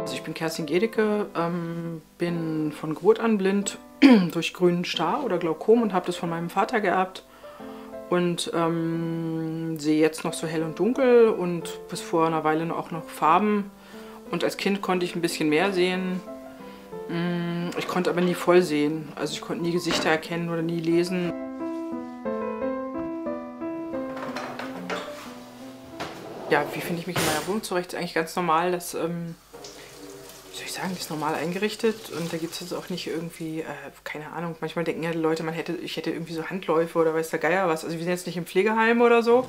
Also ich bin Kerstin Gedicke, bin von Geburt an blind durch grünen Star oder Glaukom und habe das von meinem Vater geerbt. Und sehe jetzt noch so hell und dunkel und bis vor einer Weile auch noch Farben. Und als Kind konnte ich ein bisschen mehr sehen. Ich konnte aber nie voll sehen. Also ich konnte nie Gesichter erkennen oder nie lesen. Ja, wie finde ich mich in meiner Wohnung zurecht? Ist eigentlich ganz normal, dass, wie soll ich sagen, die ist normal eingerichtet und da gibt es jetzt auch nicht irgendwie, keine Ahnung, manchmal denken ja die Leute, ich hätte irgendwie so Handläufe oder weiß der Geier was. Also wir sind jetzt nicht im Pflegeheim oder so.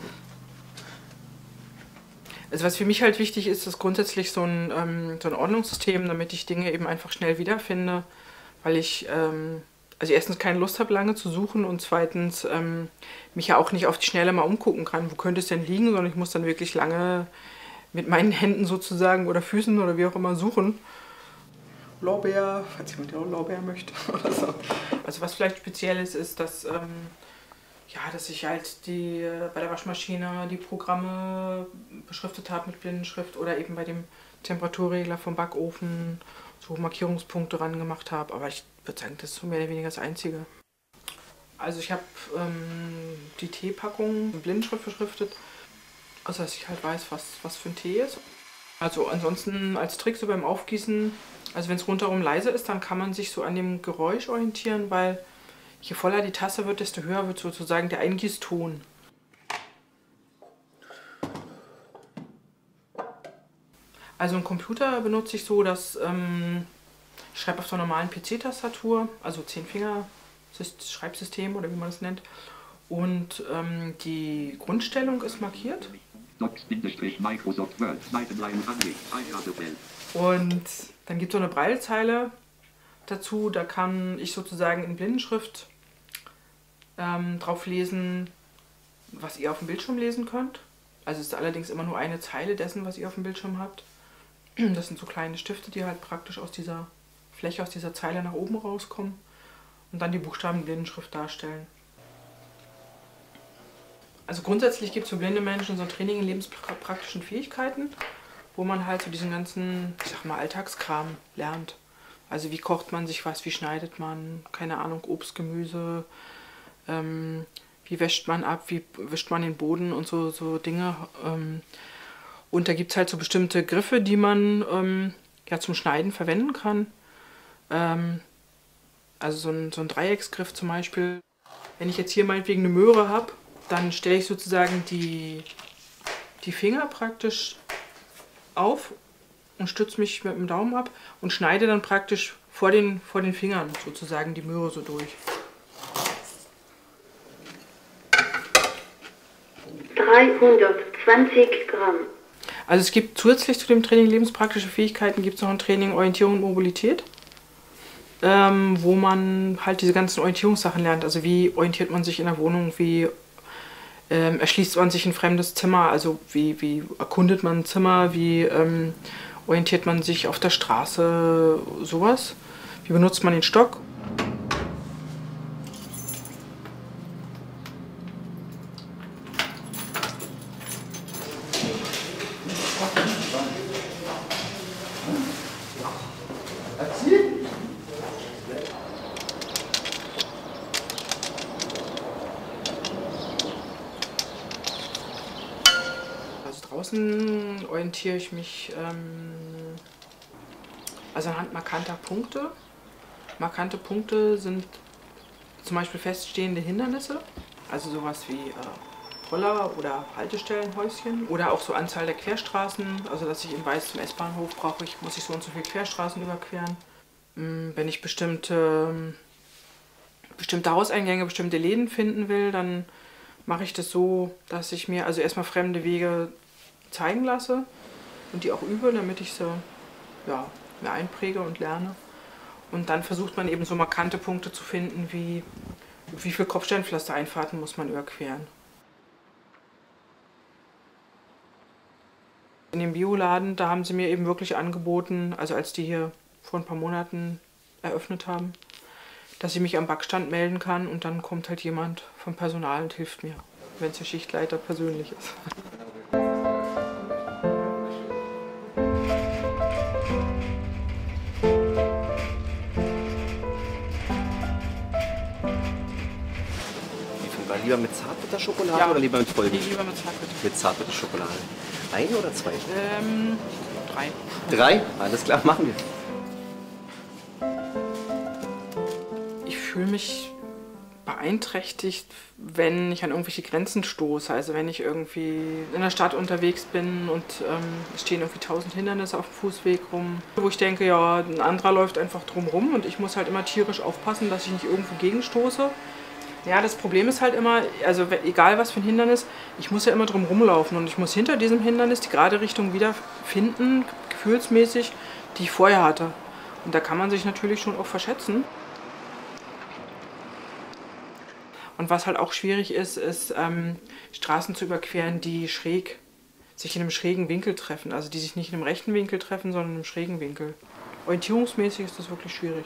Also was für mich halt wichtig ist, ist grundsätzlich so ein Ordnungssystem, damit ich Dinge eben einfach schnell wiederfinde, weil ich also erstens keine Lust habe, lange zu suchen und zweitens mich ja auch nicht auf die Schnelle mal umgucken kann, wo könnte es denn liegen, sondern ich muss dann wirklich lange mit meinen Händen sozusagen oder Füßen oder wie auch immer suchen. Lorbeer, falls jemand auch Lorbeer möchte oder so. Also was vielleicht speziell ist, dass ja, dass ich halt bei der Waschmaschine die Programme beschriftet habe mit Blindenschrift oder eben bei dem Temperaturregler vom Backofen so Markierungspunkte ran gemacht habe. Aber ich würde sagen, das ist so mehr oder weniger das Einzige. Also ich habe die Teepackung mit Blindenschrift beschriftet, also dass ich halt weiß, was für ein Tee ist. Also ansonsten als Trick so beim Aufgießen, also wenn es rundherum leise ist, dann kann man sich so an dem Geräusch orientieren, weil je voller die Tasse wird, desto höher wird sozusagen der Eingießton. Also einen Computer benutze ich so, dass ich schreibe auf so einer normalen PC-Tastatur, also 10-Finger-Schreibsystem oder wie man das nennt. Und die Grundstellung ist markiert. Microsoft Word, und dann gibt es so eine Braillezeile dazu, da kann ich sozusagen in Blindenschrift drauf lesen, was ihr auf dem Bildschirm lesen könnt. Also es ist allerdings immer nur eine Zeile dessen, was ihr auf dem Bildschirm habt. Das sind so kleine Stifte, die halt praktisch aus dieser Fläche, aus dieser Zeile nach oben rauskommen und dann die Buchstaben in Blindenschrift darstellen. Also grundsätzlich gibt es für blinde Menschen so ein Training in lebenspraktischen Fähigkeiten, wo man halt so diesen ganzen, ich sag mal, Alltagskram lernt. Also wie kocht man sich was, wie schneidet man, keine Ahnung, Obst, Gemüse, wie wäscht man ab, wie wischt man den Boden und so Dinge. Und da gibt es halt so bestimmte Griffe, die man ja zum Schneiden verwenden kann. Also so ein Dreiecksgriff zum Beispiel. Wenn ich jetzt hier meinetwegen eine Möhre habe, dann stelle ich sozusagen die Finger praktisch auf und stütze mich mit dem Daumen ab und schneide dann praktisch vor den Fingern sozusagen die Möhre so durch. 320 Gramm. Also es gibt zusätzlich zu dem Training lebenspraktische Fähigkeiten gibt es noch ein Training Orientierung und Mobilität, wo man halt diese ganzen Orientierungssachen lernt. Also wie orientiert man sich in der Wohnung, wie erschließt man sich ein fremdes Zimmer, also wie erkundet man ein Zimmer, wie orientiert man sich auf der Straße, sowas. Wie benutzt man den Stock? Draußen orientiere ich mich also anhand markanter Punkte. Markante Punkte sind zum Beispiel feststehende Hindernisse, also sowas wie Roller oder Haltestellenhäuschen oder auch so Anzahl der Querstraßen, also dass ich eben weiß, zum S-Bahnhof muss ich so und so viele Querstraßen überqueren. Wenn ich bestimmte Hauseingänge, bestimmte Läden finden will, dann mache ich das so, dass ich mir also erstmal fremde Wege zeigen lasse und die auch übe, damit ich sie ja, mir einpräge und lerne. Und dann versucht man eben so markante Punkte zu finden, wie viel Kopfsteinpflastereinfahrten muss man überqueren. In dem Bioladen, da haben sie mir eben wirklich angeboten, also als die hier vor ein paar Monaten eröffnet haben, dass ich mich am Backstand melden kann und dann kommt halt jemand vom Personal und hilft mir, wenn es der Schichtleiter persönlich ist. Lieber mit Zartbitterschokolade Ja. oder lieber mit Vollmilch? Nee, lieber mit Zartbitter. Mit Zartbitterschokolade. Ein oder zwei? 3. 3? Alles klar, machen wir. Ich fühle mich beeinträchtigt, wenn ich an irgendwelche Grenzen stoße. Also wenn ich irgendwie in der Stadt unterwegs bin und es stehen irgendwie 1000 Hindernisse auf dem Fußweg rum, wo ich denke, ja, ein anderer läuft einfach drum rum und ich muss halt immer tierisch aufpassen, dass ich nicht irgendwo gegenstoße. Ja, das Problem ist halt immer, also egal was für ein Hindernis, ich muss ja immer drum rumlaufen und ich muss hinter diesem Hindernis die gerade Richtung wieder finden, gefühlsmäßig, die ich vorher hatte. Und da kann man sich natürlich schon auch verschätzen. Und was halt auch schwierig ist, ist Straßen zu überqueren, die sich in einem schrägen Winkel treffen. Also die sich nicht in einem rechten Winkel treffen, sondern in einem schrägen Winkel. Orientierungsmäßig ist das wirklich schwierig.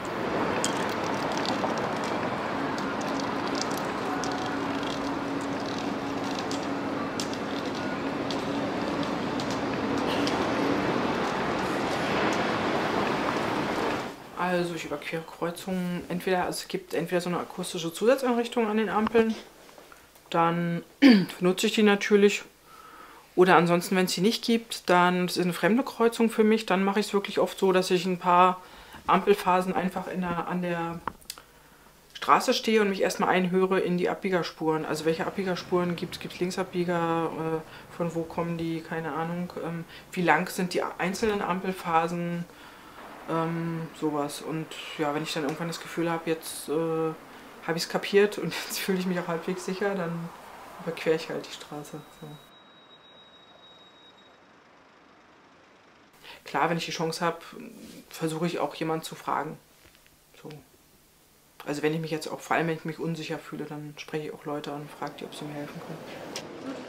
Also ich überquere Kreuzungen es gibt entweder so eine akustische Zusatzeinrichtung an den Ampeln, dann benutze ich die natürlich. Oder ansonsten, wenn es die nicht gibt, dann ist es eine fremde Kreuzung für mich. Dann mache ich es wirklich oft so, dass ich ein paar Ampelphasen einfach an der Straße stehe und mich erstmal einhöre in die Abbiegerspuren. Also welche Abbiegerspuren gibt es? Gibt es Linksabbieger? Von wo kommen die? Keine Ahnung. Wie lang sind die einzelnen Ampelphasen? Sowas. Und ja, wenn ich dann irgendwann das Gefühl habe, jetzt habe ich es kapiert und jetzt fühle ich mich auch halbwegs sicher, dann überquere ich halt die Straße. So. Klar, wenn ich die Chance habe, versuche ich auch jemanden zu fragen. So. Also wenn ich mich jetzt auch, vor allem wenn ich mich unsicher fühle, dann spreche ich auch Leute an und frage die, ob sie mir helfen können.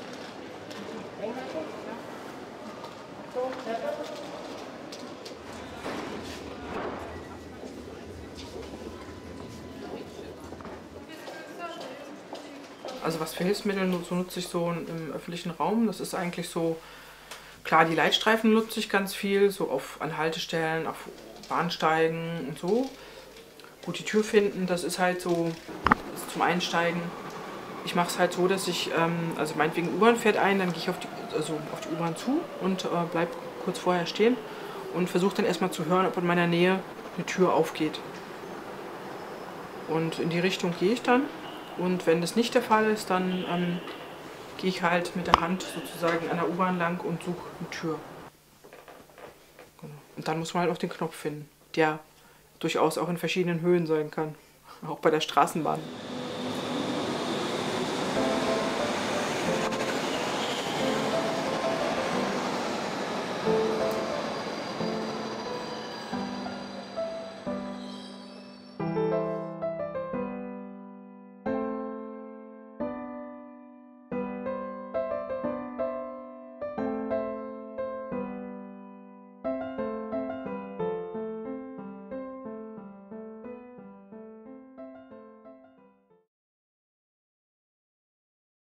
Also was für Hilfsmittel so nutze ich so im öffentlichen Raum? Das ist eigentlich so, klar, die Leitstreifen nutze ich ganz viel, so an Haltestellen, auf Bahnsteigen und so. Gut, die Tür finden, das ist halt so, das ist zum Einsteigen. Ich mache es halt so, dass ich, also meinetwegen U-Bahn fährt ein, dann gehe ich auf die U-Bahn zu und bleibe kurz vorher stehen und versuche dann erstmal zu hören, ob in meiner Nähe eine Tür aufgeht. Und in die Richtung gehe ich dann. Und wenn das nicht der Fall ist, dann gehe ich halt mit der Hand sozusagen an der U-Bahn lang und suche eine Tür. Genau. Und dann muss man halt auch den Knopf finden, der durchaus auch in verschiedenen Höhen sein kann. Auch bei der Straßenbahn.